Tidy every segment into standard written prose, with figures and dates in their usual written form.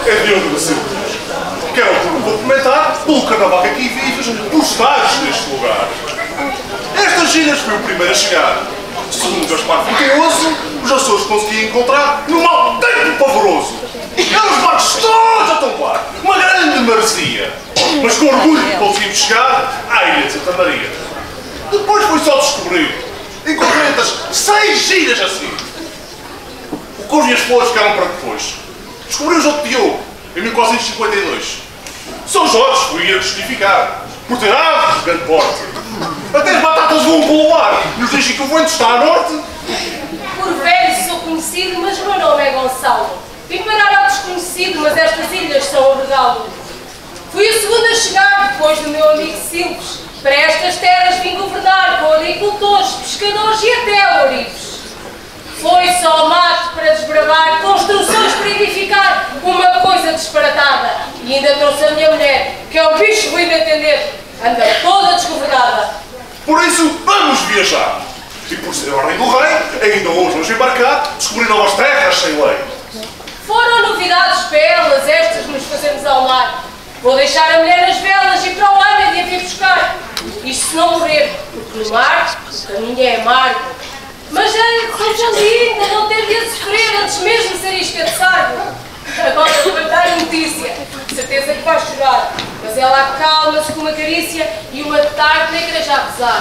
é Diogo da Silva. Quero cumprimentar pelo carnaval que aqui vives, pelos dados deste lugar. Estas ilhas foi o primeiro a chegar. Segundo Gaspar Frutuoso, os Açores conseguiam encontrar num mau tempo pavoroso. Eram os barcos todos a tombar, uma grande maresia. Mas com orgulho conseguimos chegar à ilha de Santa Maria. Depois foi só descobrir, em concretas 6 ilhas assim. O Couros e as Flores ficaram para depois. Descobriu o Jogo de Diogo, em 1452. São Jorge foi a justificar, por ter aves de grande porte. Até as batatas voam pelo ar, nos dizem que o vento está a norte. Por velho sou conhecido, mas o meu nome é Gonçalo. Vim parar ao desconhecido, mas estas ilhas são o regalo. Fui o segundo a chegar, depois do meu amigo Silves. Para estas terras vim governar com agricultores, pescadores e até ourives. Foi só mato para desbravar, construções para edificar, uma coisa disparatada. E ainda trouxe a minha mulher, que é um bicho ruim de atender, anda toda desgovernada. Por isso, vamos viajar. E por ser a ordem do rei, ainda hoje vamos embarcar, descobrir novas terras sem lei. Foram novidades belas estas que nos fazemos ao mar. Vou deixar a mulher nas velas e para o ano de a vir buscar. Isto se não morrer, porque no mar o caminho é amargo. Mas seja linda, não ter de a sofrer antes mesmo de ser isca de sargo. Agora vou dar notícia, de certeza que vai chorar. Mas ela acalma-se com uma carícia e uma tarde na igreja a rezar.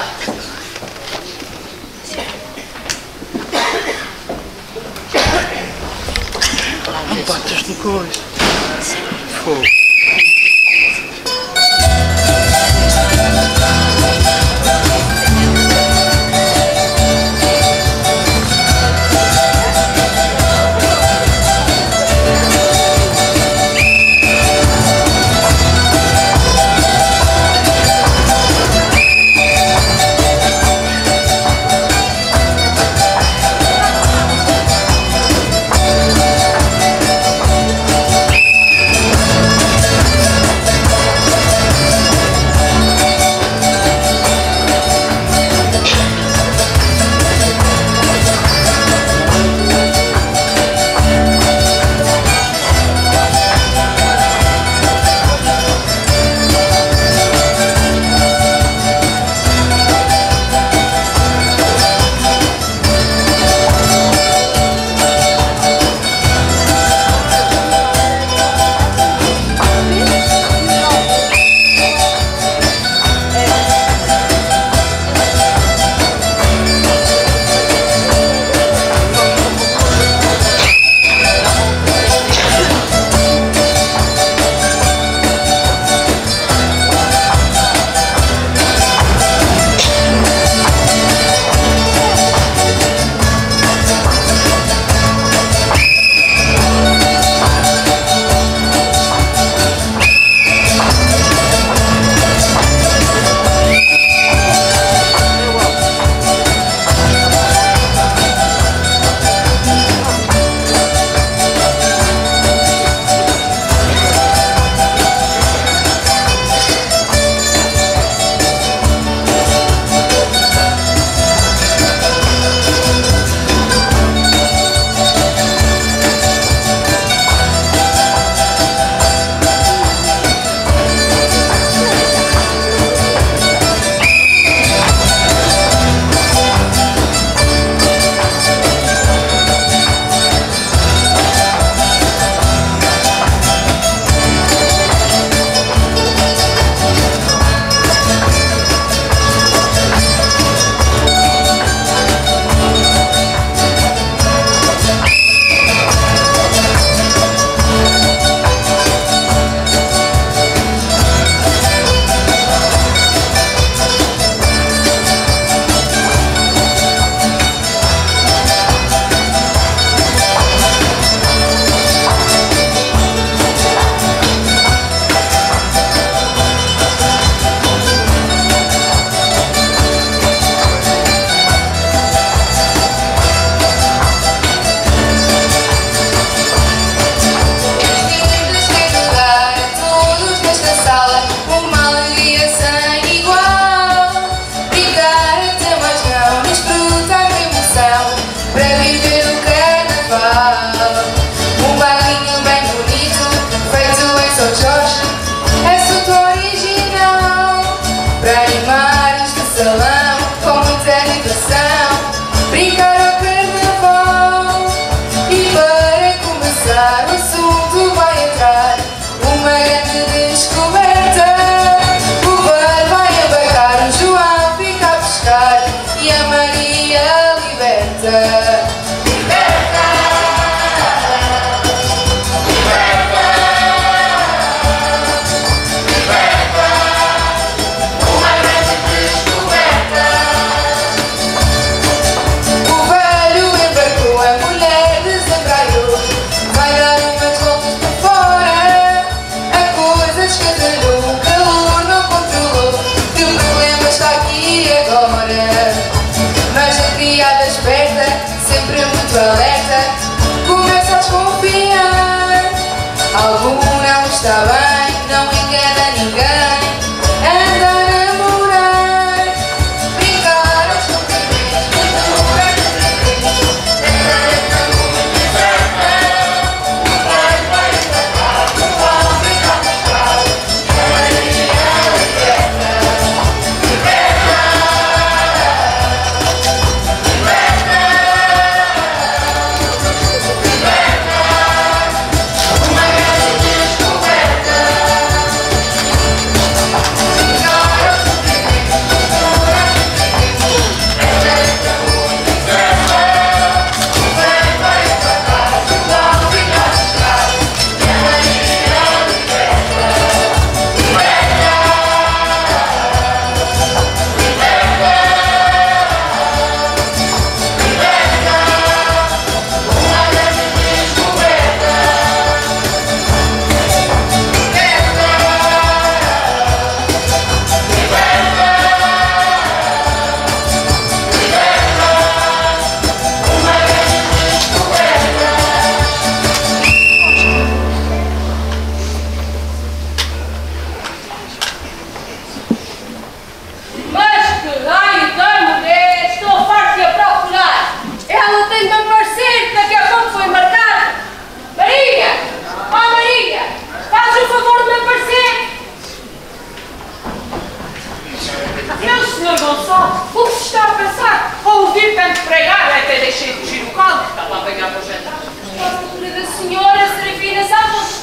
Não batas no coiso. Fogo.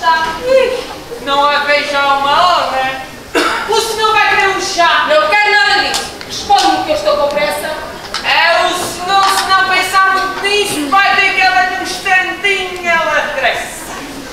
está? Não a vejo há uma hora. O senhor vai querer um chá? Não quero nada disso. Responde-me que eu estou com pressa. É, o senhor, se não pensar muito nisso, vai ter que ela num instantinho, ela cresce.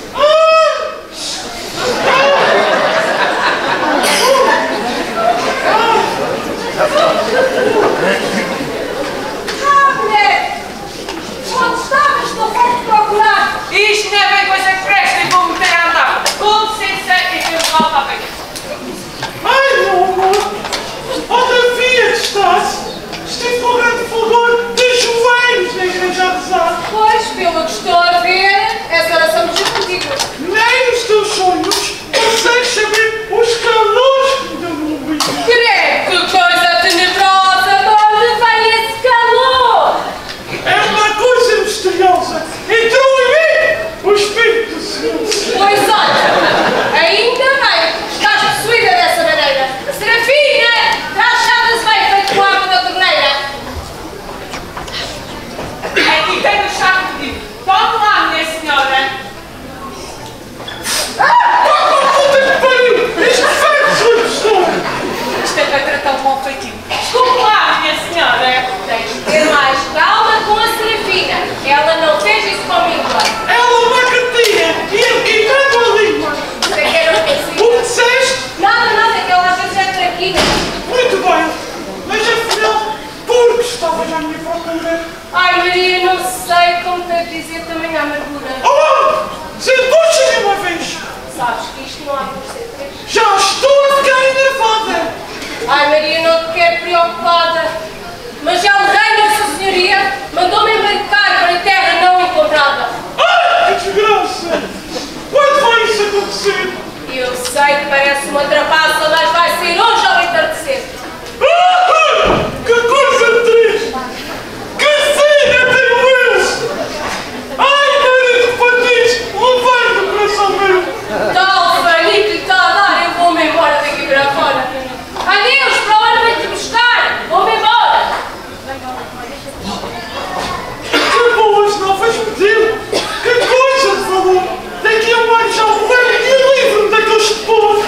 Mulher! Onde estavas? Estou fora de procurar. Isto não é bem coisa que presta e vou meter a andar. Com licença e vemos lá para bem. Ai, meu amor! Outra via estás! Estive com grande fulgor de joelhos na igreja a rezar! Pois, pelo que estou a ver, essa oração me contigo. Nem nos teus sonhos consegues saber os calores que me dão no umbigo! Credo, que coisa tenebrosa! De onde vem esse calor? É uma coisa misteriosa! Entrou em mim o Espírito do Senhor! Pois olha, ainda bem, estás possuída dessa maneira. Serafina, traz chá de azeite feito com água da torneira. Aqui tem o chá pedido. Tome lá, minha senhora. Puta que pariu! Isto faz sua Isto é para tratar um bom feitio. Desculpe lá, minha senhora. Tens de ter mais calma com a Serafina. Ela não fez isso comigo. Ela é uma catinha e eu quitando a língua! Você quer eu consigo? O que disseste? Nada, que ela às vezes é traquina. Muito bem! Mas afinal, por que estavas à minha procura? Ai, Maria, não sei como te dizer também à amargura. Oh! Sentou-se de uma vez! Sabes que isto não há por ser três. Já estou a ficar enervada! Ai, Maria, não te quero preocupada. Mas já o rei, Nossa Senhoria, mandou-me embarcar para a terra não encontrada. Ai, que desgraça! Quando vai isso acontecer? Eu sei que parece uma trapaça, mas vai ser hoje ao entardecer. Ah, que coisa triste! Que filha tenho eu! Ai, marido patins, levai do coração meu! Tal faninho que está a dar, eu vou-me embora daqui para fora. Adeus, para a hora vem-te buscar. Vou-me embora. Que boas novas me deu! Que coisa de valor! Daqui a um ano já morreu e livro-me daqueles pobres!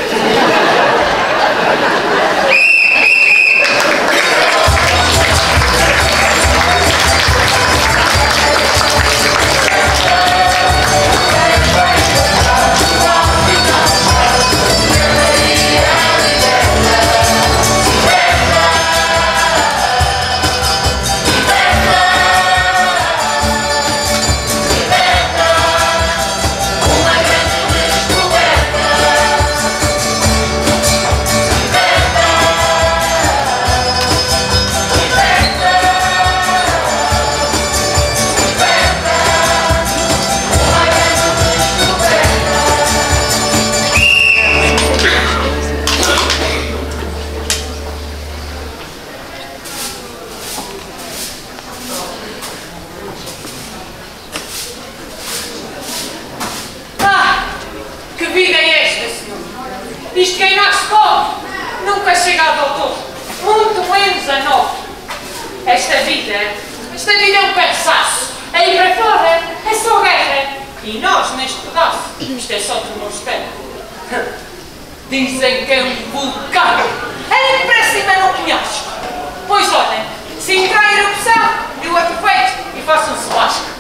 Isto quem nasce pobre nunca chega ao doutor, muito menos a nós. Esta vida é um cansaço. Aí para fora é só guerra. E nós, neste pedaço, isto é só do nosso tempo. Dizem que é um vulcão. É para cima no penhasco. Pois olhem, se entrar em erupção, eu aproveito e faço um churrasco.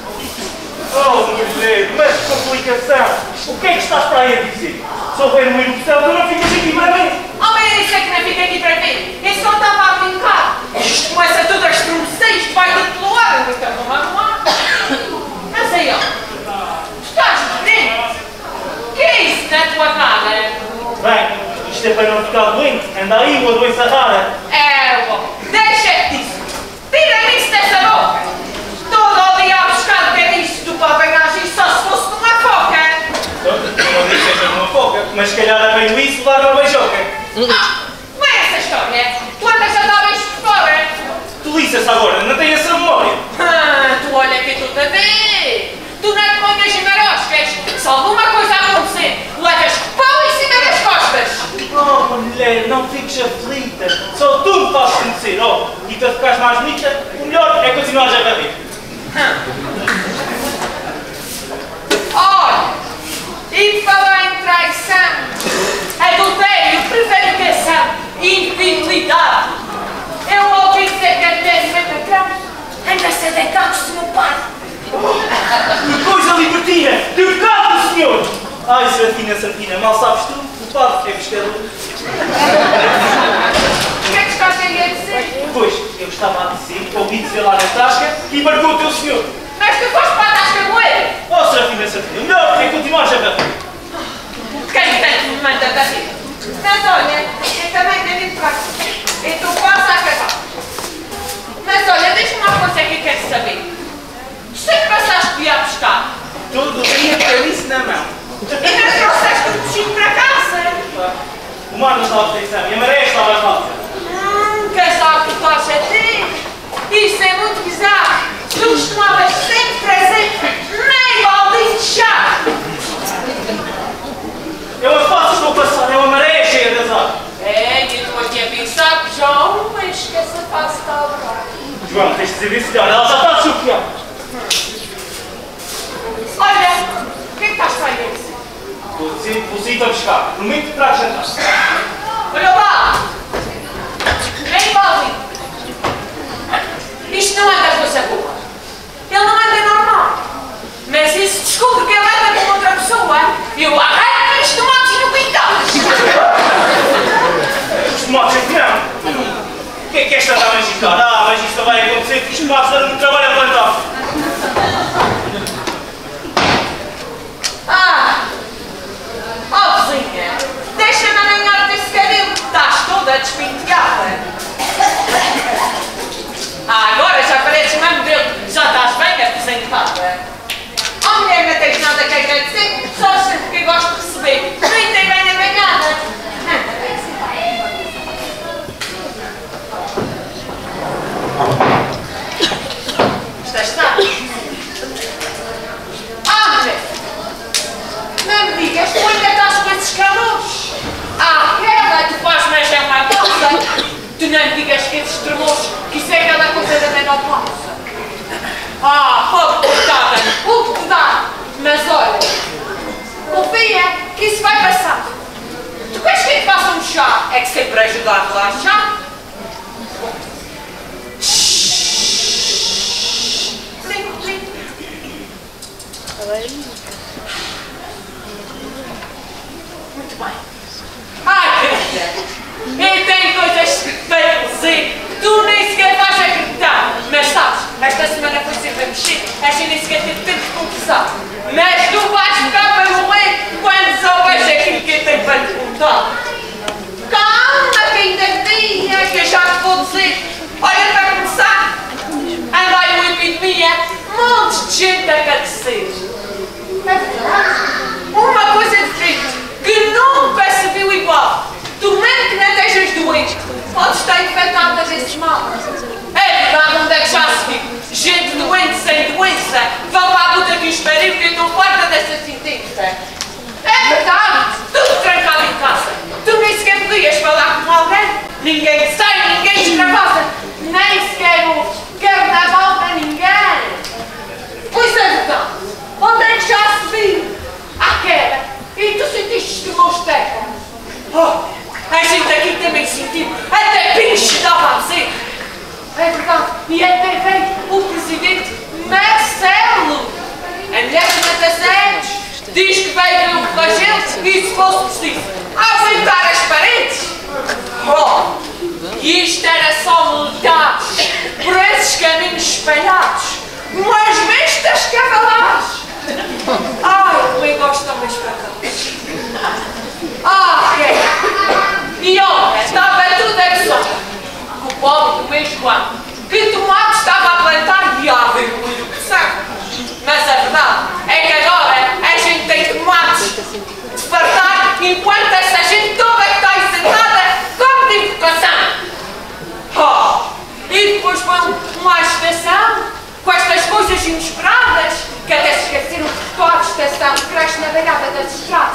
Oh, mulher, mas que complicação! O que é que estás para aí a dizer? Se houver uma erupção, tu não ficas aqui para mim! Oh, mas isso é que não fica aqui para ver. Eu só estava a brincar. Isto começa tudo a estremecer, isto vai tudo pelo ar. Então, vamos lá. Mas aí, ó. Estás diferente. O que é isso na tua cara? Bem, isto é para não ficar doente. Anda aí uma doença rara. É, bom. Deixa-te disso. Tira-me isso dessa boca. Todo o dia a buscar bocadinhos do pão bem agir só se fosse numa foca. Não digo que seja numa foca, mas se calhar apanho isso e levar uma beijoca. Não é essa história. Tu andas a dar beijos por fora. Tu liça-se agora, não tens essa memória. Tu olha que tu te vê. Tu não te ponhas em maroscas. Se alguma coisa acontecer, levas pão em cima das costas. Oh, mulher, não fiques aflita. Só tu me fazes conhecer. Oh, e para ficares mais bonita, o melhor é continuares a rir. Olha, e por favor, e cortina, de pecado do Senhor. Ai, Serafina, Serafina, mal sabes tu, o padre é pescador. O que é que estás aí a dizer? Pois, eu estava a dizer, ouvi dizer lá na tasca e embarcou o teu senhor. Mas tu foste para a tasca moeda. Oh, Serafina, Serafina, o melhor é continuar a barrer. Quem tem que me manda barrer? Mas olha, eu também tenho de prazo. Eu estou quase a acabar. Mas olha, deixa-me uma coisa que eu quero saber. Sempre passaste de ir a pescar? Todo dia com isso na mão. E não trouxeste o peixinho para casa? O mar não estava a atenção e a maré estava a falta. Casal que tu estás a ter? Isso é muito bizarro. Tu costumavas sempre trazer meio baldinho de chá. É uma falta que estou a passar, é uma maré cheia de azar. É, eu estou aqui a pensar que já há um mês que essa fase está a durar. João, tens de dizer isso, senhora, ela já está a desconfiar. Olha, o que é que estás a fazer? Vou sair para buscar. Prometo que trago jantar. Olha lá! Meio baldinho. Isto não anda coisa boa. Ele não anda normal. Mas isso descobre que ele anda com outra pessoa. Eu arranco os tomates no quintal. Os tomates aqui não. O que é esta da mexicana? Ah, mas isto vai acontecer que os tomates dão muito trabalho a plantar. Oh, vizinha, deixa-me arranhar desse cabelo. Estás toda despenteada. Agora já pareces mesmo dele. Já estás bem apresentada. Oh, mulher, não tens nada que agradecer. Só sempre que gosto de receber. Nem tem bem arranhada. Está. Mulher. Não me digas, tu ainda estás com esses calores? Aquela que faz mais é uma coisa. Tu não me digas que esses tremores, que isso é aquela coisa da menopausa. Pobre coitada, o que dá. Mas olha, confia que isso vai passar. Tu queres que eu te faça um chá? É que sempre ajuda a relaxar. Muito bem. Querida, eu tenho coisas para dizer. Tu nem sequer vais acreditar. Mas sabes, esta semana foi sempre a mexer. A gente nem sequer teve tempo de conversar. Mas tu vais ficar para morrer quando souberes aquilo que eu tenho para te contar. Calma, que ainda dia que eu já te vou dizer. Olha, para começar, anda aí uma epidemia, montes de gente a cadecer. É verdade. Uma coisa diferente, que nunca se viu igual. Tu mesmo que não estejas doente, podes estar infectada desses males. É verdade, onde é que já se viu? Gente doente sem doença. Vão para a puta que os pariu que eu estou farta dessa sentença. É verdade, tudo trancado em casa. Tu nem sequer podias falar com alguém. Ninguém sai, ninguém extravasa. Nem sequer o carnaval para ninguém. Pois é verdade. Onde é que já se viu? Aquela. E tu sentiste os teus técnicos? A gente aqui também sentiu. Até pinche dava a dizer. É verdade. E até veio o presidente Marcelo. A mulher de Mataceres diz que veio ver o flagelo e, se fosse preciso, aumentar as paredes. E isto era só militares por esses caminhos espalhados. Umas bestas cavalares. Como eu gosto tão mais para cá. E olha, estava tudo a gozar. O pobre do mês João, que tomate estava a plantar e a ver o molho que sabe. Mas a verdade é que agora a gente tem tomates de fartar enquanto essa gente toda que está aí sentada come de invocação. E depois vão uma agitação com estas coisas inesperadas que até se esqueceram de toda a estação que cresce na beirada das estradas.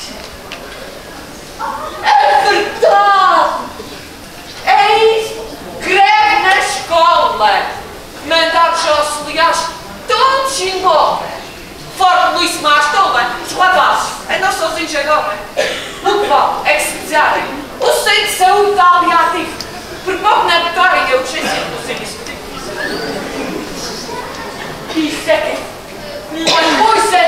É verdade! É isso! Greve na escola! Mandados auxiliares todos embora! Fora Luís Mas toda, os rapazes andam sozinhos agora. O que vale é que se quiserem, o centro de saúde está ali ativo. Por pouco não botarem a urgência do serviço. Isso é que uma coisa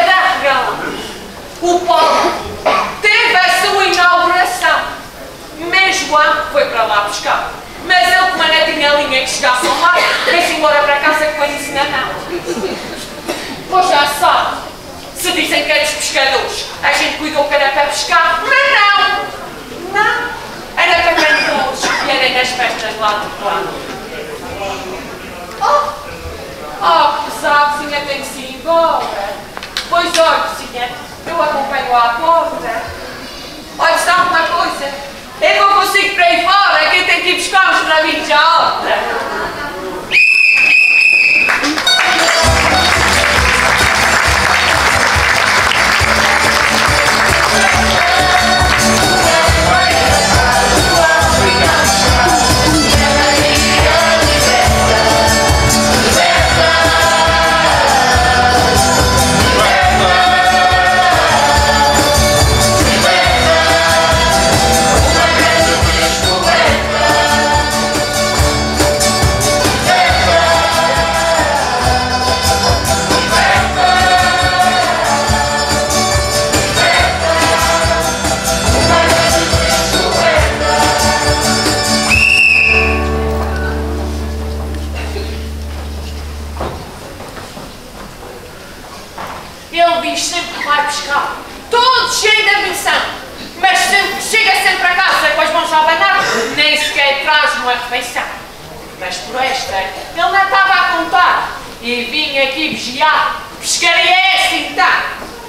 que chegasse ao mar, vem-se embora para casa com isso na mão. Pois já sabe, se dizem que eram os pescadores, a gente cuidou que era para pescar, mas não! Não! Era para cantores que vierem nas festas lá do plano. Oh, que pesado, vizinha, tem que se ir embora. Pois olha, vizinha, eu acompanho à porta. Olha, sabe uma coisa? Eu não consigo para ir fora, quem tem que ir buscar os raminhos à horta. Ele diz sempre que vai pescar, todo cheio de ambição, mas chega sempre a casa com as mãos a abanar, nem sequer traz uma refeição. Mas por esta, ele não estava a contar e vinha aqui vigiar, pescaria é assim, tá?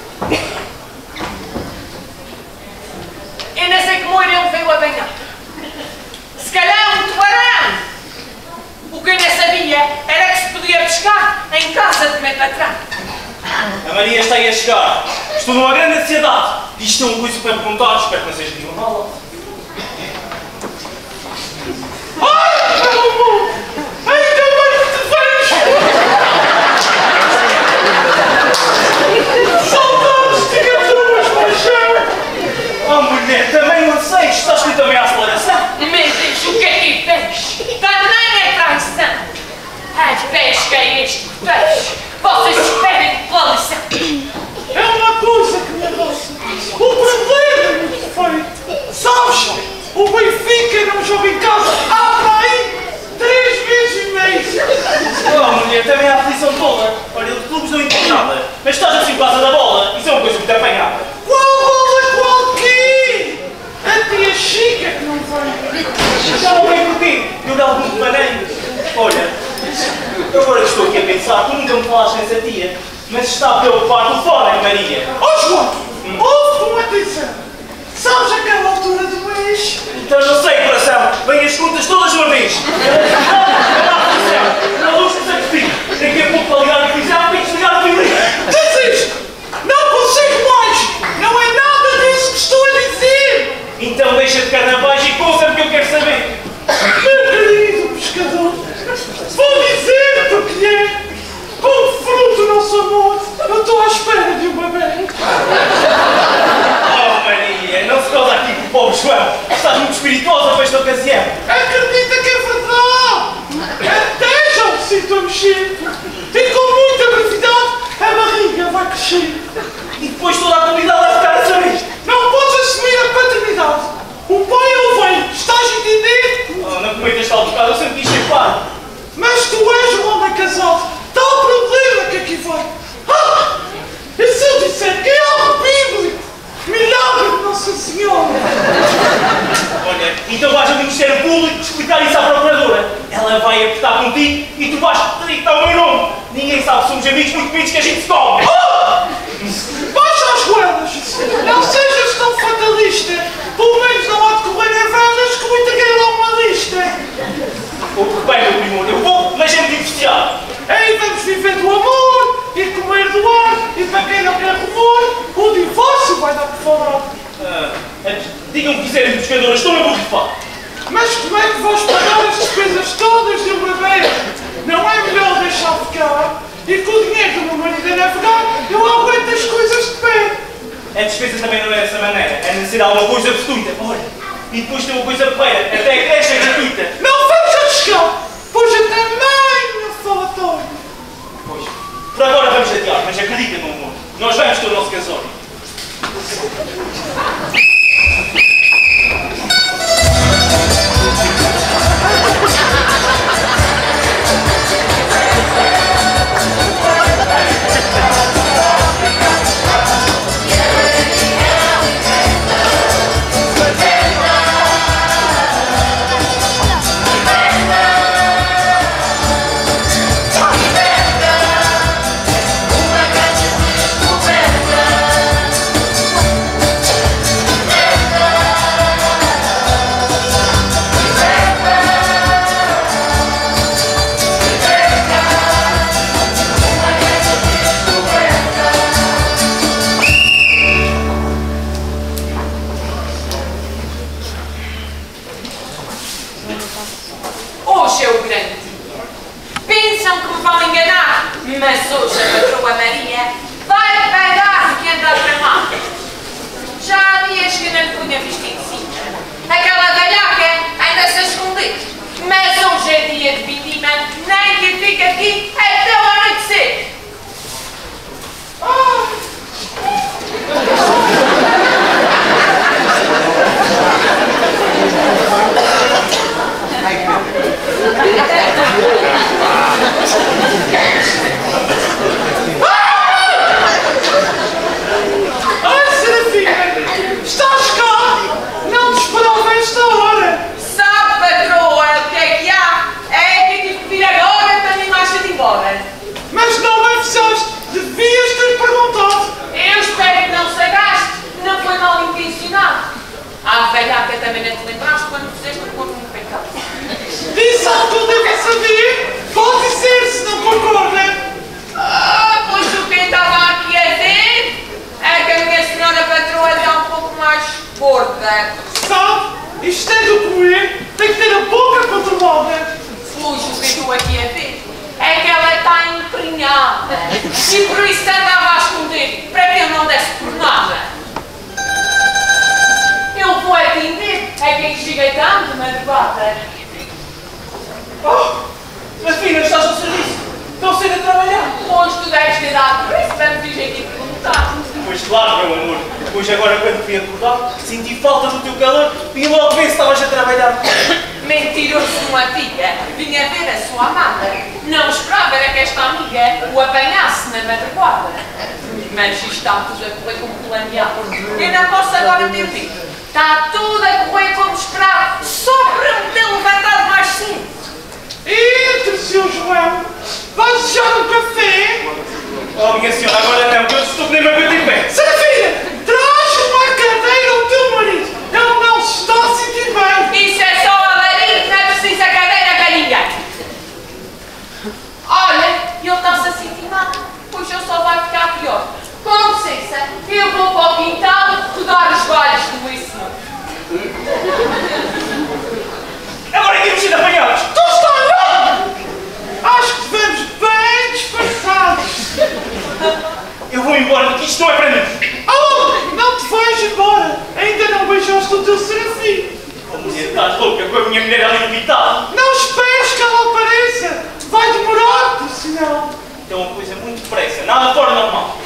Eu não sei como ele veio a banhar. Se calhar um tubarão. O que eu não sabia era que se podia pescar em casa de meu patrão. A Maria está aí a chegar. Estou numa grande ansiedade. Isto é uma coisa para perguntar. Espero que não seja nenhuma mala. Ai, meu amor! Ainda bem que te vejo! Saudades, tínhamos umas paixão! Oh, mulher, também não sei. Está escrito também à aceleração. Mas diz o que é que fez? Também é traição. As pesca é este peixe. Vocês esperem pela lição. É uma coisa que me roça. O problema, meu defeito. Sabes, o Benfica não joga em casa há para aí 3 meses e meio. Oh, mulher, também há aflição toda. Olha, os clubes não importam nada. Mas estás assim por causa da bola. Isso é uma coisa muito apanhada. Qual bola, qual quê? A tia Chica que não vem. Já não vem por quê? Eu dava muito maneiro. Olha, agora que estou aqui a pensar, tu nunca me falaste nessa tia, mas está preocupado fora, Maria. Ó João, ouve com atenção. Sabes aquela altura do mês? Então não sei, coração. Vem as contas todas de uma vez. Não luz que se filho. Daqui a pouco para ligar a televisão, tem que desligar o violino. Diz isto! Não consigo mais! Não é nada disso que estou a dizer! Então deixa de carnavais e conta-me que eu quero saber. Meu querido pescador, vou dizer-te o que é! Como fruto do nosso amor, eu estou à espera de um bebê! Oh, Maria, não se causa aqui com o pobre João. Estás muito espirituosa para esta ocasião. Acredita que é verdade! Até já me sinto a mexer! E com muita brevidade, a barriga vai crescer! E depois toda a comunidade vai ficar a saber. Não podes assumir a paternidade! O pai é o velho, estás a entender? Oh, não cometas tal bocado, eu sempre quis ser pai. Mas tu és um homem casado, tal problema que aqui vai! Ah! E se eu disser que é algo bíblico? Milagre de Nossa Senhora! Olha, então vais ao Ministério Público explicar isso à Procuradora. Ela vai apertar contigo e tu vais deitar o meu nome. Ninguém sabe se somos amigos muito menos que a gente se come. Ah! Baixa as goelas! Não sejas tão fatalista! Pelo menos não há de correr em velas que muita guerra uma lista! Bem, meu primo, eu vou, mas é muito divorciado. Ei, vamos viver do amor e comer do ar, e para quem não quer rumor, o divórcio vai dar por falar. Digam o que quiserem, pescadoras, estou-me a borrifar. Mas como é que vais pagar as despesas todas de um bebê? Não é melhor deixar ficar e com o dinheiro do meu marido a navegar, eu aguento as coisas de pé. A despesa também não é dessa maneira, é necessário alguma coisa gratuita. Olha, e depois tem uma coisa feia, até a creche é gratuita. Não vejas chegar, pois eu também no falatório. Pois, por agora vamos chatear, mas acredita, meu amor, nós vamos ter o nosso casório. gorda. Sabe? Isto tem de comer, tem que ter a boca controlada. Fujo o que estou aqui a ver. É que ela está emprenhada. E por isso andava a esconder, para que eu não desse por nada. Eu vou atender, é quem cheguei tanto de madrugada. Oh, mas filha, estás ao serviço. Estou cedo a trabalhar. Pois tu deves ter dado por isso, para me vir aqui perguntar. Pois claro, meu amor. Pois agora quando fui acordar, senti falta do teu calor e logo ver se estavas a trabalhar. Mentiroso uma filha, vinha ver a sua amada. Não esperava era que esta amiga o apanhasse na madrugada. Mas isto está tudo a correr como planeado. Eu não posso agora ter vindo. Está tudo a correr como esperado, só para me ter levantado mais cedo. Entre, seu João. Vais deixar um café? Oh, minha senhora, agora não, que eu estou nem me aguento em pé. Serafina, traz uma cadeira ao teu marido. Ele não se está a sentir bem. Isso é só alarido, não é preciso a cadeira para ninguém. Olha, ele está-se a sentir mal, pois eu só vai ficar pior. Com licença, eu vou para o quintal rodar os galhos do meu senhor. Agora temos sido apanhados. Tu estás lá? Acho que devemos bem disfarçados. Eu vou embora, porque isto não é para mim. Oh, não te vais embora. Ainda não beijaste o teu Serafim. Oh, mulher, estás louca com a minha mulher ali no quintal. Não esperes que ela apareça. Vai demorar, por sinal. Então uma coisa muito depressa, nada fora normal.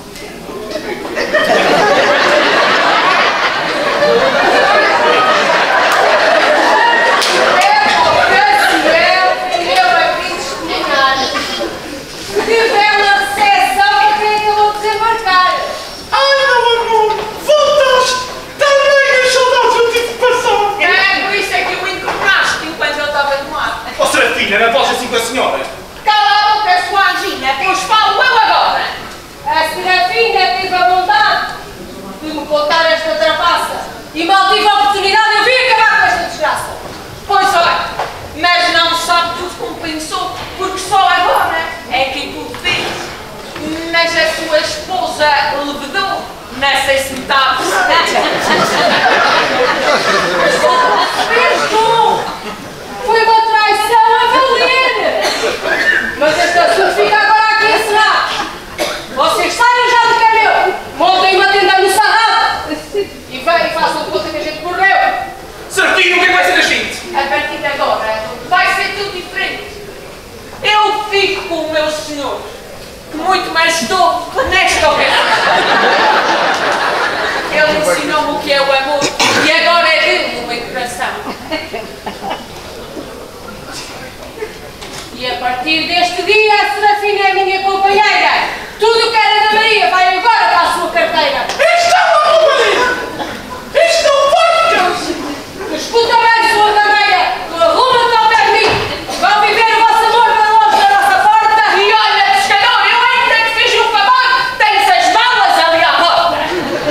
Que bela recepção que acabou de desembarcar! Ai, meu amor, voltaste. Também as saudades eu tive que passar. É por isso é que o encobraste enquanto eu estava no ar. Oh, Serafina, não podes assim com a senhora. Cala a boca, sua anjinha, pois falo eu agora. A Serafina teve a bondade de me contar esta trapaça e mal tive a oportunidade eu vim acabar com esta desgraça. Pois olha, mas não sabe tudo como pensou, porque só agora é que pude ver. Mas a sua esposa levedou, não sei se me está a perceber. Perdoou! Foi uma traição a valer! Mas este assunto fica agora aqui encerrado. Vocês saiam já de caminho, montem uma tenda no sarrafo e venham e façam de conta que a gente morreu. Serafina, o que é que vai ser da gente? A partir de agora vai ser tudo diferente. Eu fico com o meu senhor, que muito mais estou nesta ocasião. Ele ensinou-me o que é o amor e agora é dele o meu coração. E a partir deste dia a Serafina é a minha companheira. Tudo o que era da Maria vai agora para a sua carteira. Isto é uma roubalheira. Isto não vai ficar assim. Escuta bem, sua cadeira, arruma-te ao pé de mim. Vão viver o vosso amor para longe da nossa porta. E olha, pescador, eu ainda te fiz um favor, tens as malas ali à porta.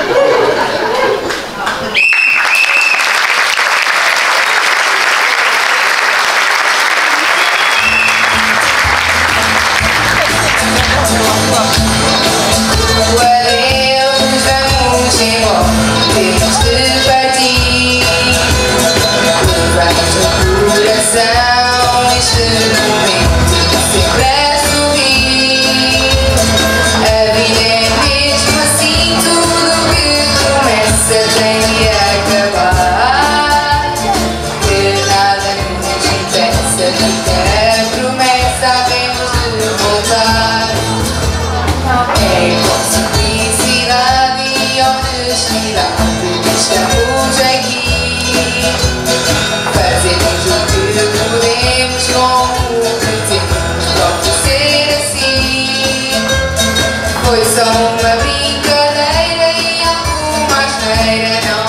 Adeus, vamos embora, temos de partir. Levamos no coração este momento sempre a sorrir. A vida é mesmo assim, tudo que começa tem de acabar. Que nada nos impeça, fica a promessa, havemos de voltar. É com simplicidade e honestidade que estamos aqui. Fazemos o que podemos com o que temos para oferecer assim. Foi só uma brincadeira e alguma asneira, não